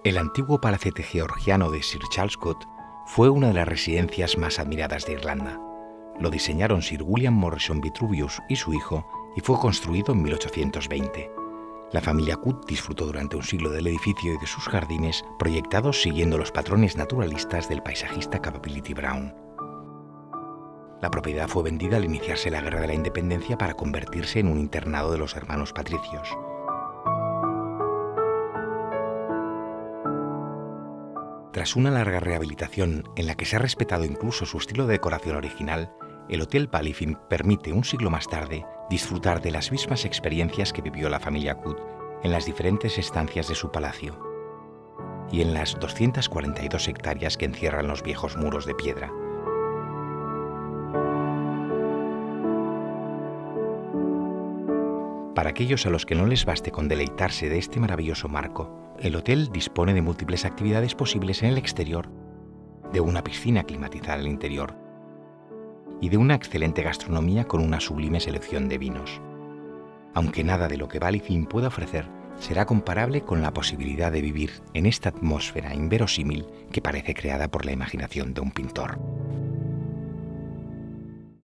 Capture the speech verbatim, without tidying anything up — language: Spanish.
El antiguo palacete georgiano de Sir Charles Court fue una de las residencias más admiradas de Irlanda. Lo diseñaron Sir William Morrison Vitruvius y su hijo y fue construido en mil ochocientos veinte. La familia Court disfrutó durante un siglo del edificio y de sus jardines, proyectados siguiendo los patrones naturalistas del paisajista Capability Brown. La propiedad fue vendida al iniciarse la Guerra de la Independencia para convertirse en un internado de los hermanos patricios. Tras una larga rehabilitación en la que se ha respetado incluso su estilo de decoración original, el Hotel Ballyfin permite un siglo más tarde disfrutar de las mismas experiencias que vivió la familia Court en las diferentes estancias de su palacio y en las doscientas cuarenta y dos hectáreas que encierran los viejos muros de piedra. Para aquellos a los que no les baste con deleitarse de este maravilloso marco, el hotel dispone de múltiples actividades posibles en el exterior, de una piscina climatizada al interior y de una excelente gastronomía con una sublime selección de vinos. Aunque nada de lo que Ballyfin pueda ofrecer será comparable con la posibilidad de vivir en esta atmósfera inverosímil que parece creada por la imaginación de un pintor.